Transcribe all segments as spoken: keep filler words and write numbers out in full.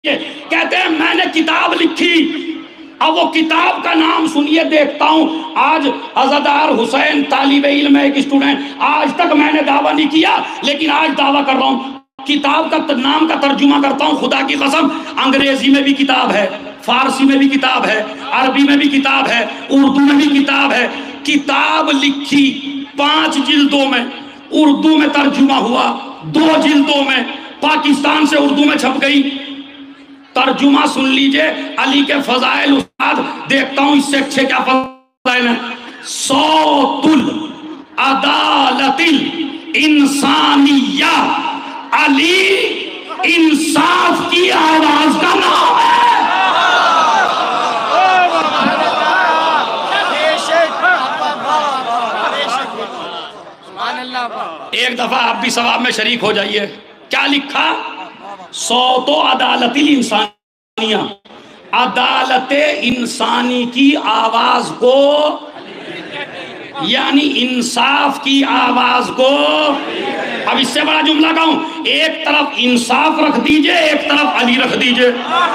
कहते हैं मैंने किताब लिखी। अब वो किताब का नाम सुनिए, देखता हूं आज अज़दार हुसैन तालिब इल्म एक स्टूडेंट, आज तक मैंने दावा नहीं किया लेकिन आज दावा कर रहा हूं। किताब का नाम का तर्जुमा करता हूं, खुदा की कसम। अंग्रेजी में भी किताब है, फारसी में भी किताब है, अरबी में भी किताब है, उर्दू में भी किताब है। किताब लिखी पांच जिल्दों में, उर्दू में तर्जुमा हुआ दो जिल्दों में, पाकिस्तान से उर्दू में छप गई। तर्जुमा सुन लीजिए, अली के फजाइल उस्ताद, देखता हूं इससे अच्छे क्या फजाइल है। सौतुल अदालतिल इंसानिया, अली इंसाफ की आवाज का नाम है। एक दफा आप भी सवाब में शरीक हो जाइए। क्या लिखा? सौतो अदालतिल इंसानिया, अदालत इंसानी की आवाज को, यानी इंसाफ की आवाज को। अब इससे बड़ा जुमला कहूं, एक तरफ इंसाफ रख दीजिए, एक तरफ अली रख दीजिए।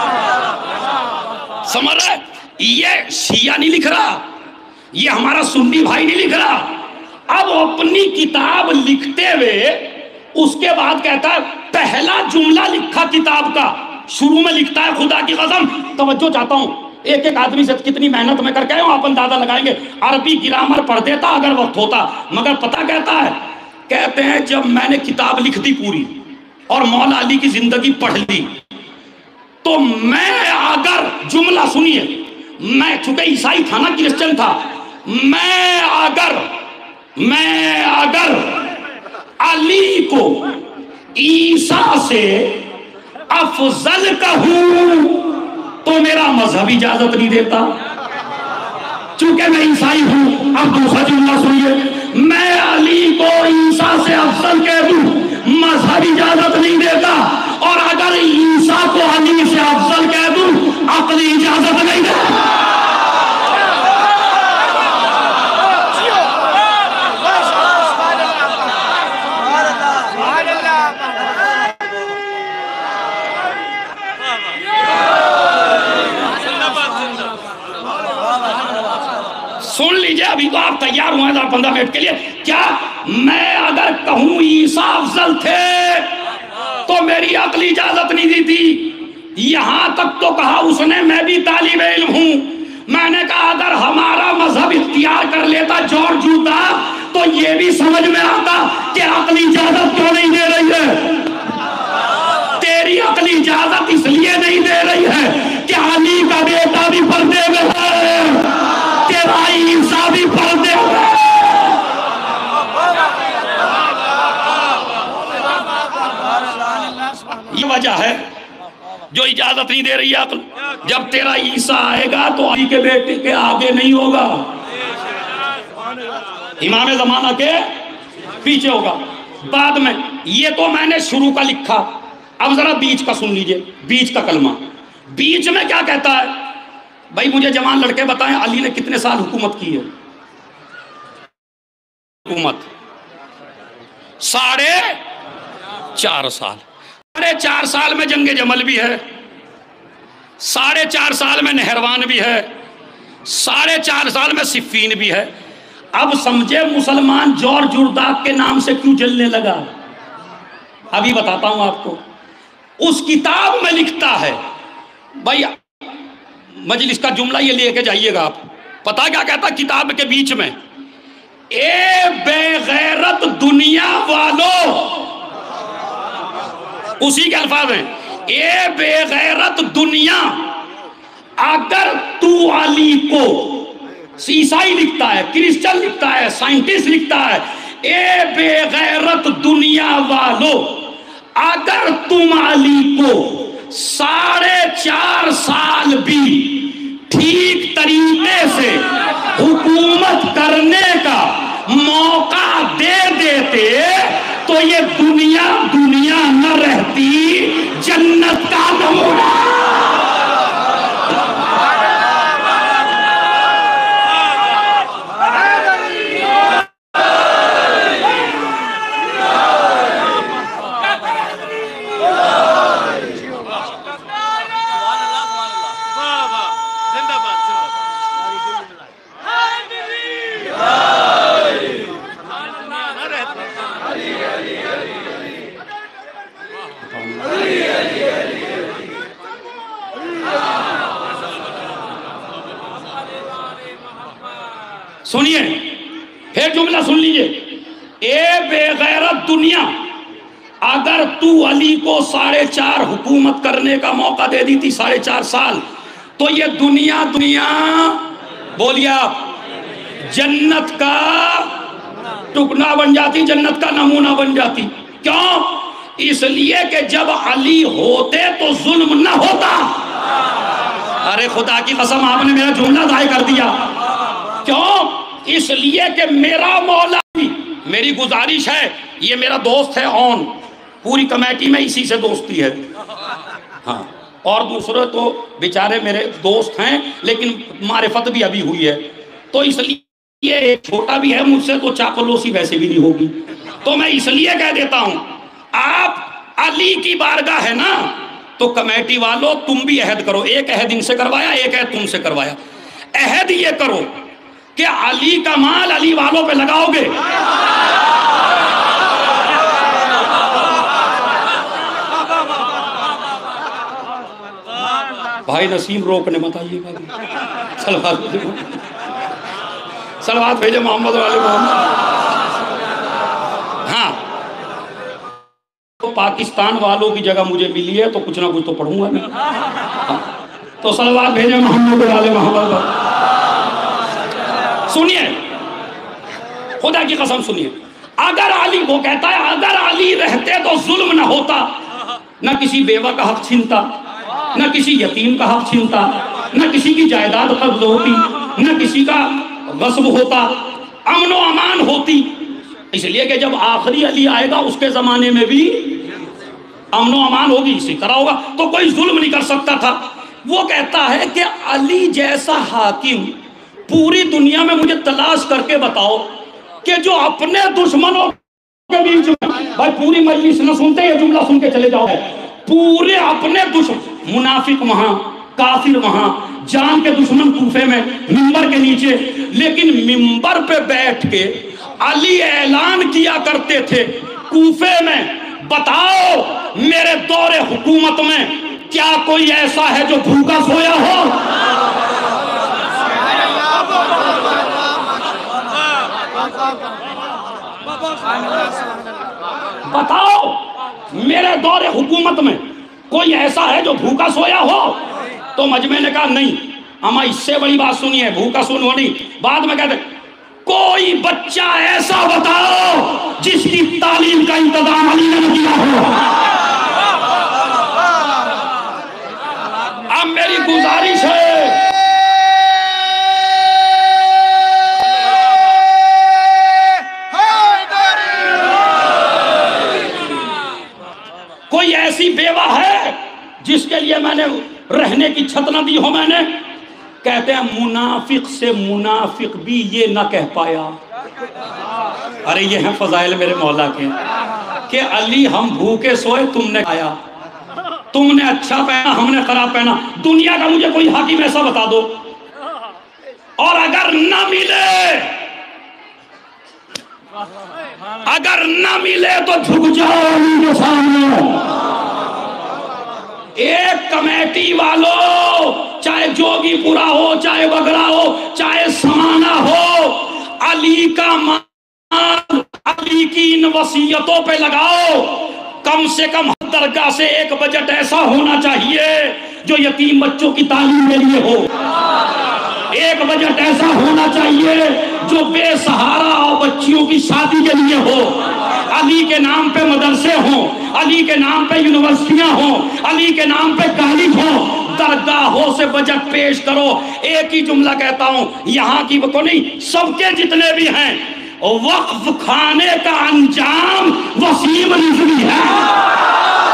समझ रहे? ये शिया नहीं लिख रहा, ये हमारा सुन्नी भाई नहीं लिख रहा। अब अपनी किताब लिखते हुए उसके बाद कहता है पहला जुमला लिखा किताब का, शुरू में लिखता है खुदा की कसम, तवज्जो चाहता हूं, एक एक आदमी से कितनी मेहनत में करके आया हूं, अपन दादा लगाएंगे। अरबी ग्रामर पढ़ देता अगर वक्त होता, मगर पता कहता है, कहते हैं जब मैंने किताब लिख दी पूरी और मौला अली की जिंदगी पढ़ ली, तो मैं अगर, जुमला सुनिए, मैं चूंकि ईसाई था ना, क्रिश्चियन था, मैं अगर मैं अगर अली को ईसा से अफजल कहूं तो मेरा मजहब इजाजत नहीं देता, चूंकि मैं ईसाई हूं। अब दूसरा जुमला सुनिए, मैं अली को ईसा से अफजल कह दूं, मजहब इजाजत नहीं देता, और अगर ईसा को अली से अफजल कह दूं, अक्ल इजाजत नहीं देता। सुन लीजिए, अभी तो आप तैयार हुए हैं पंद्रह मिनट के लिए। क्या मैं अगर कहूं ईसा अफजल थे तो मेरी अक्ल इजाजत नहीं दी थी। यहां तक तो कहा उसने मैं भी तालिब इल्म हूं। मैंने कहा अगर हमारा मजहब इख्तियार कर लेता जॉर्ज जूता तो ये भी समझ में आता कि अक्ल इजाजत क्यों नहीं दे रही है। तेरी अक्ल इजाजत इसलिए नहीं दे रही है कि अली का बेटा भी पर्दे में है, तेरा ईसा भी पर्दे में है। ये वजह है जो इजाजत नहीं दे रही है अक्ल। जब तेरा ईसा आएगा तो अली के बेटे के आगे नहीं होगा, इमाम ज़माना के पीछे होगा। बाद में ये तो मैंने शुरू का लिखा, अब जरा बीच का सुन लीजिए। बीच का कलमा, बीच में क्या कहता है? भाई मुझे जवान लड़के बताएं, अली ने कितने साल हुकूमत की है? हुकूमत साढ़े चार साल। साढ़े चार साल में जंगे जमल भी है, साढ़े चार साल में नहरवान भी है, साढ़े चार साल में सिफीन भी है। अब समझे मुसलमान जॉर्ज जुर्दाक के नाम से क्यों जलने लगा? अभी बताता हूं आपको। उस किताब में लिखता है, भाई मजलिस का जुमला ये लेके जाइएगा आप। पता क्या कहता किताब के बीच में? ए बेगैरत दुनिया वालों, उसी के अल्फाज में, ए बेगैरत दुनिया, अगर तू अली को, ईसाई लिखता है, क्रिश्चियन लिखता है, साइंटिस्ट लिखता है, ए बेगैरत दुनिया वालों, अगर तुम अली को साढ़े चार साल भी ठीक तरीके से हुकूमत करने का मौका दे देते तो ये दुनिया दुनिया न रहती, जन्नत का नमूना। सुनिए फिर जुमला सुन लीजिए, ए बेगैरत दुनिया, अगर तू अली को साढ़े चार हुकूमत करने का मौका दे दी थी, साढ़े चार साल, तो ये दुनिया दुनिया बोलिए आप, जन्नत का टुकड़ा बन जाती, जन्नत का नमूना बन जाती। क्यों? इसलिए कि जब अली होते तो जुल्म न होता। अरे खुदा की कसम, आपने मेरा जुमला दाए कर दिया। क्यों? इसलिए कि मेरा मौला, मेरी गुजारिश है, ये मेरा दोस्त है ऑन, पूरी कमेटी में इसी से दोस्ती है। हाँ, और दूसरे तो बेचारे मेरे दोस्त हैं लेकिन मारिफत भी अभी हुई है, तो इसलिए एक छोटा भी है मुझसे तो चापलूसी वैसे भी नहीं होगी। तो मैं इसलिए कह देता हूं, आप अली की बारगाह है ना, तो कमेटी वालों तुम भी अहद करो। एक अहद इनसे करवाया, एक अहद तुमसे करवाया। अहद ये करो कि अली का माल अली वालों पे लगाओगे। भाई नसीम रोकने मत आइएगा, सलवात सलवात भेजे मोहम्मद वाले मोहम्मद। हाँ, तो पाकिस्तान वालों की जगह मुझे मिली है तो कुछ ना कुछ तो पढ़ूंगा मैं। हाँ, तो सलवात भेजे मोहम्मद वाले मोहम्मद। सुनिए, खुदा की कसम सुनिए, अगर अली, वो कहता है अगर अली रहते तो जुल्म ना होता, न किसी बेवा का हक छीनता, न किसी यतीम का हक छीनता, न किसी की जायदाद कब्ज होती, न किसी का गस्ब होता, अमनो अमान होती। इसलिए कि जब आखिरी अली आएगा उसके जमाने में भी अमनो अमान होगी, इसी तरह होगा, तो कोई जुल्म नहीं कर सकता था। वो कहता है कि अली जैसा हाकिम पूरी दुनिया में मुझे तलाश करके बताओ कि जो अपने दुश्मनों के बीच में, भाई पूरी मजलिस न सुनते ये जुमला सुन के चले जाओ, पूरे अपने दुश्मन, मुनाफिक वहां, काफिर वहां, जान के दुश्मन कूफे में मिंबर के नीचे, लेकिन मिंबर पे बैठ के अली ऐलान किया करते थे कूफे में, बताओ मेरे दौरे हुकूमत में क्या कोई ऐसा है जो भूखा सोया हो? बताओ मेरे दौरे हुकूमत में कोई ऐसा है जो भूखा सोया हो? तो मजमे ने कहा नहीं, अमा इससे बड़ी बात सुनिए, भूखा सुनो नहीं, बाद में कहते कोई बच्चा ऐसा बताओ जिसकी तालीम का इंतजाम अली ने किया हो। अब मेरी गुजारिश है, कोई ऐसी बेवा है जिसके लिए मैंने रहने की छत न दी हो मैंने? कहते हैं मुनाफिक से मुनाफिक भी ये ना कह पाया। अरे ये है फजाइल मेरे मौला के कि अली हम भूखे सोए तुमने खाया, तुमने अच्छा पहना हमने खराब पहना। दुनिया का मुझे कोई हाकिम ऐसा बता दो, और अगर ना मिले, अगर ना मिले तो झुक जाओ अली के सामने। एक कमेटी वालों, चाहे जोगीपुरा हो, चाहे बगरा हो, चाहे समाना हो, अली का मान अली की इन वसीयतों पे लगाओ। कम से कम दरगाह से एक बजट ऐसा होना चाहिए जो यतीम बच्चों की तालीम के लिए हो। एक बजट ऐसा होना चाहिए जो बेसहारा और बच्चियों की शादी के लिए हो। अली के नाम पे मदरसे हों, अली के नाम पे यूनिवर्सिटियां हों, अली के नाम पे कॉलेज हों, दरगाहों से बजट पेश करो। एक ही जुमला कहता हूं, यहाँ की को नहीं, सबके जितने भी हैं, वक्फ खाने का अंजाम वसीम रिजवी है।